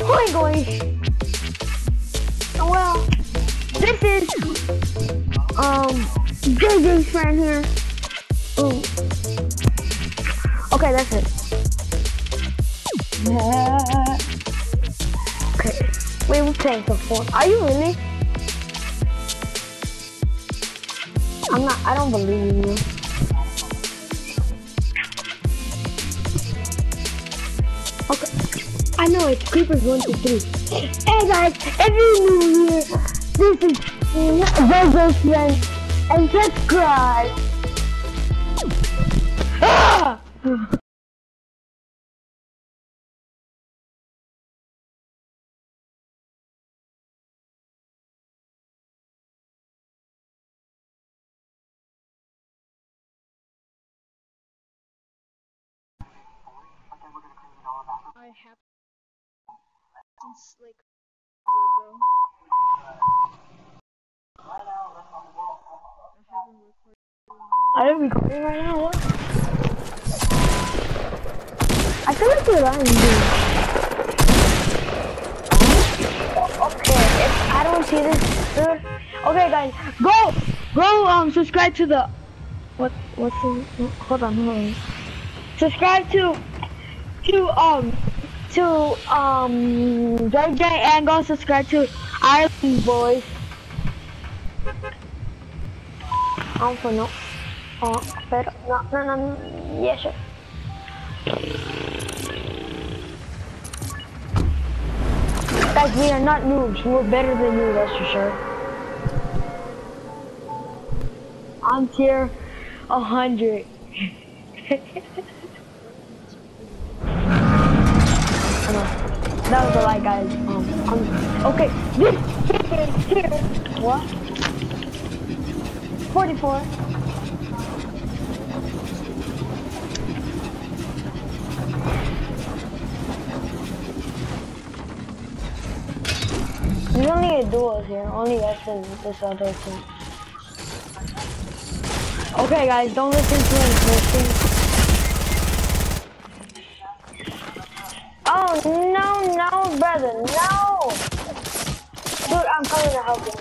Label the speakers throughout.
Speaker 1: Going, going. Well, this is JJ's friend here. Ooh. Okay, that's it. Okay. Wait, we're playing some Fortnite. Are you really? I'm not. I don't believe in you. Okay. I know it's Creepers 1 to 3. Hey guys, if you're new here, this is JJ's friend, and subscribe. Ah!
Speaker 2: I have since like ago.
Speaker 1: Are you recording right now? What? I feel like you're lying, dude. Okay, if I don't see this, dude. Okay, guys, go, subscribe to the. What's the? Hold on. Subscribe to JJ and go subscribe to Ireland Boys. For no. Pero no. Yes, sir. Guys, we are not noobs. We're better than you, that's for sure. I'm tier 100. That was a lie, guys. Okay, this chicken here. What? 44. There's only a duos here, only us and this other team. Okay guys, don't listen to him listen. Oh no, brother, no! Dude, I'm coming to help you.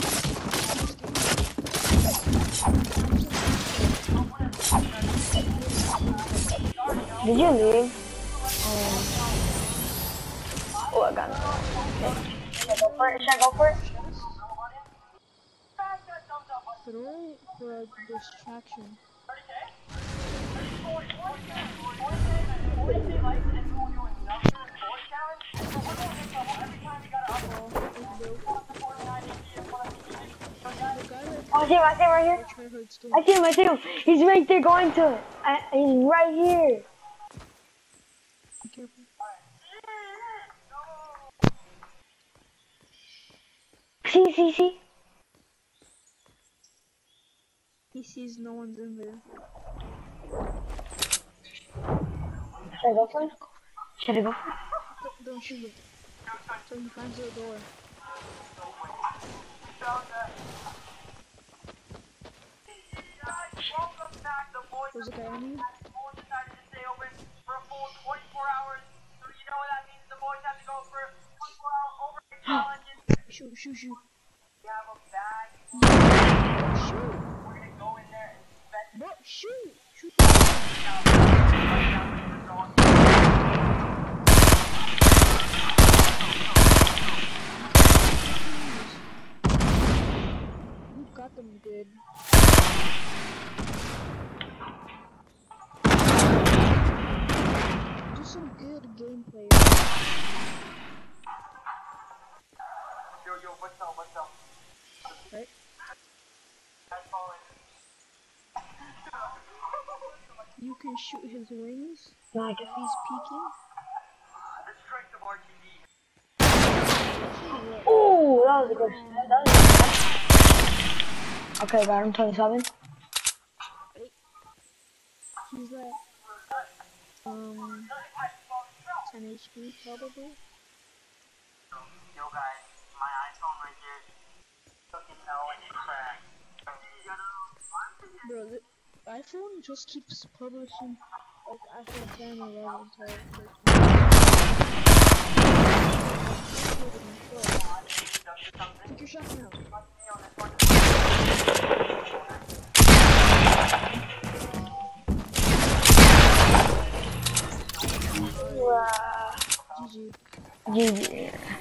Speaker 1: Did you leave? Oh, I got it. Okay. Should I go for it?
Speaker 2: Throw it for a distraction.
Speaker 1: Oh, I see him right here. I see him. He's right there going to it. He's right here.
Speaker 2: Be careful.
Speaker 1: See.
Speaker 2: He sees no one's in there.
Speaker 1: Should I go for it?
Speaker 2: Don't shoot it. So he finds the door. There's a guy on you. Shoot. Shoot. Bro, shoot. You got them good. Just some good gameplay.
Speaker 3: Yo, what's up?
Speaker 2: Right? You can shoot his wings if he's peeking.
Speaker 3: The strength of RTD.
Speaker 1: Oh, that was a good. Okay, got him 27.
Speaker 2: He's like 10 HP probably.
Speaker 3: Yo guys, my iPhone right here fucking hell and it cracked.
Speaker 2: Bro, the iPhone just keeps publishing like iPhone 10 or 11 so GG.
Speaker 1: GG.